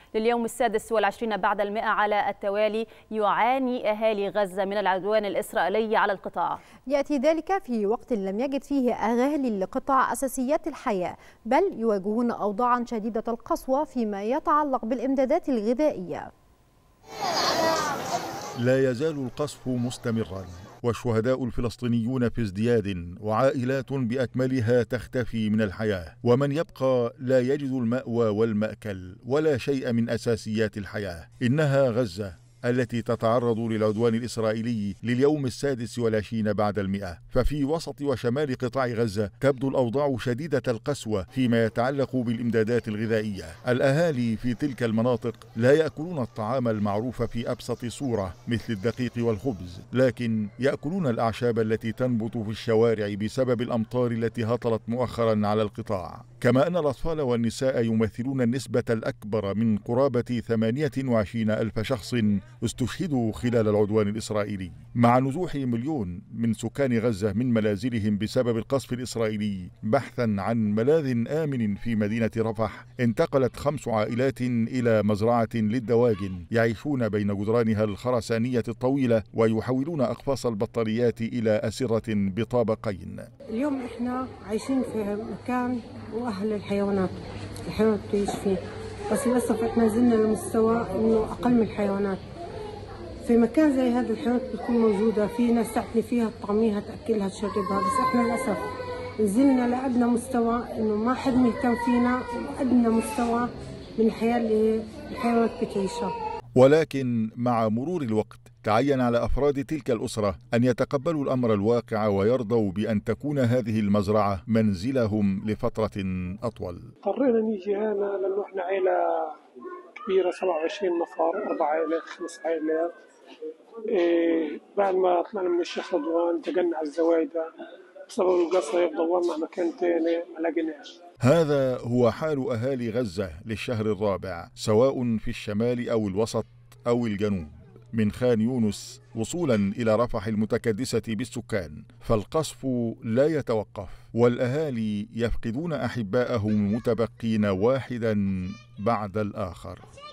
لليوم السادس والعشرين بعد المئة على التوالي يعاني أهالي غزة من العدوان الإسرائيلي على القطاع. يأتي ذلك في وقت لم يجد فيه أهالي القطاع أساسيات الحياة، بل يواجهون أوضاعا شديدة القسوة فيما يتعلق بالإمدادات الغذائية. لا يزال القصف مستمرا، والشهداء الفلسطينيون في ازدياد، وعائلات بأكملها تختفي من الحياة، ومن يبقى لا يجد المأوى والمأكل ولا شيء من أساسيات الحياة. إنها غزة التي تتعرض للعدوان الإسرائيلي لليوم السادس والعشرين بعد المئة. ففي وسط وشمال قطاع غزة تبدو الأوضاع شديدة القسوة فيما يتعلق بالإمدادات الغذائية. الأهالي في تلك المناطق لا يأكلون الطعام المعروف في أبسط صورة مثل الدقيق والخبز، لكن يأكلون الأعشاب التي تنبت في الشوارع بسبب الأمطار التي هطلت مؤخرا على القطاع. كما أن الأطفال والنساء يمثلون النسبة الأكبر من قرابة 28 ألف شخص استشهدوا خلال العدوان الإسرائيلي. مع نزوح 1,000,000 من سكان غزة من منازلهم بسبب القصف الإسرائيلي بحثا عن ملاذ آمن في مدينة رفح، انتقلت 5 عائلات إلى مزرعة للدواجن يعيشون بين جدرانها الخرسانية الطويلة ويحولون أقفاص البطاريات إلى أسرة بطابقين. اليوم احنا عايشين في مكان وأهل الحيوانات بتعيش فيه، بس للأسف احنا زلنا لمستوى إنه أقل من الحيوانات. في مكان زي هذا الحيوانات بتكون موجودة، في ناس تعتني فيها، تطعميها، تأكلها، تشربها، بس احنا للأسف نزلنا لأدنى مستوى إنه ما حد مهتم فينا، وأدنى مستوى من الحياة اللي الحيوانات بتعيشها. ولكن مع مرور الوقت تعين على أفراد تلك الأسرة أن يتقبلوا الأمر الواقع ويرضوا بأن تكون هذه المزرعة منزلهم لفترة أطول. اضطرينا نيجي هنا لأنه احنا عائلة كبيرة 27 نفر، 4 عائلات 5 عائلات. بعد ما طلعنا من الشيخ رضوان انتقلنا على الزوايدة بسبب القصف، دورنا مكان تاني ما لقيناش. هذا هو حال أهالي غزة للشهر الرابع، سواء في الشمال أو الوسط أو الجنوب، من خان يونس وصولا إلى رفح المتكدسة بالسكان. فالقصف لا يتوقف، والأهالي يفقدون أحباءهم المتبقين واحدا بعد الآخر.